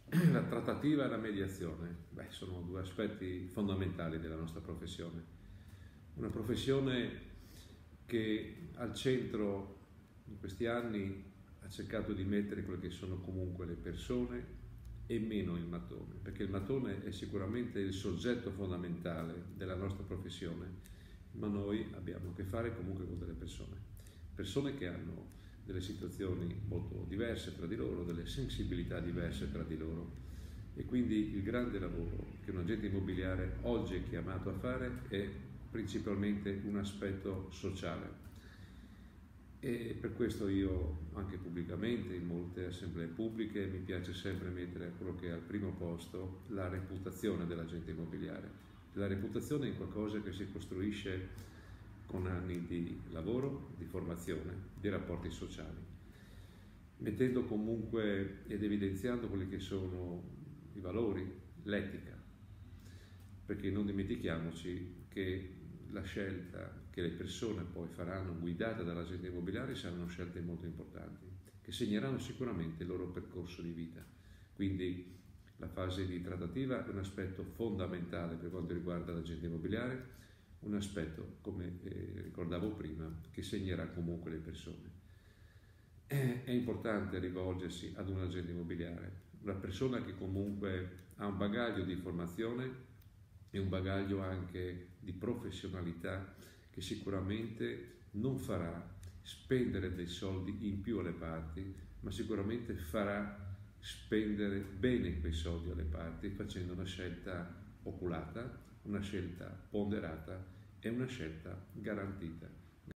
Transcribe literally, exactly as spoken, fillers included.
La trattativa e la mediazione, beh, sono due aspetti fondamentali della nostra professione. Una professione che al centro in questi anni ha cercato di mettere quelle che sono comunque le persone e meno il mattone, perché il mattone è sicuramente il soggetto fondamentale della nostra professione, ma noi abbiamo a che fare comunque con delle persone, persone che hanno delle situazioni molto diverse tra di loro, delle sensibilità diverse tra di loro, e quindi il grande lavoro che un agente immobiliare oggi è chiamato a fare è principalmente un aspetto sociale. E per questo io, anche pubblicamente, in molte assemblee pubbliche, mi piace sempre mettere quello che è al primo posto la reputazione dell'agente immobiliare. La reputazione è qualcosa che si costruisce con anni di lavoro, di formazione, di rapporti sociali, mettendo comunque ed evidenziando quelli che sono i valori, l'etica, perché non dimentichiamoci che la scelta che le persone poi faranno guidate dall'agente immobiliare saranno scelte molto importanti, che segneranno sicuramente il loro percorso di vita. Quindi la fase di trattativa è un aspetto fondamentale per quanto riguarda l'agente immobiliare, un aspetto, come eh, ricordavo prima, che segnerà comunque le persone. È, è importante rivolgersi ad un agente immobiliare, una persona che comunque ha un bagaglio di formazione e un bagaglio anche di professionalità che sicuramente non farà spendere dei soldi in più alle parti, ma sicuramente farà spendere bene quei soldi alle parti facendo una scelta oculata, una scelta ponderata e una scelta garantita.